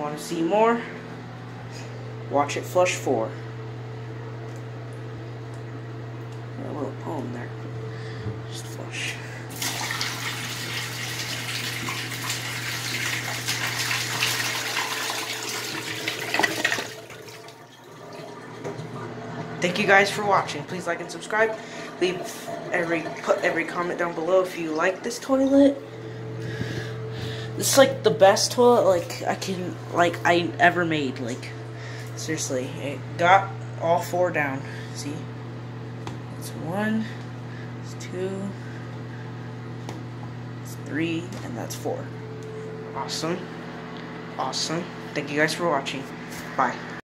want to see more, watch it flush 4. A little poem there. Just flush. Thank you guys for watching. Please like and subscribe. Put every comment down below if you like this toilet. This is like the best toilet I ever made. Like, seriously, it got all 4 down. See? It's 1, it's 2, it's 3, and that's 4. Awesome. Awesome. Thank you guys for watching. Bye.